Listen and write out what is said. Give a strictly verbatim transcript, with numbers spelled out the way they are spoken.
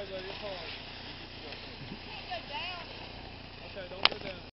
but it's hard. You can't go down. Okay, don't go down.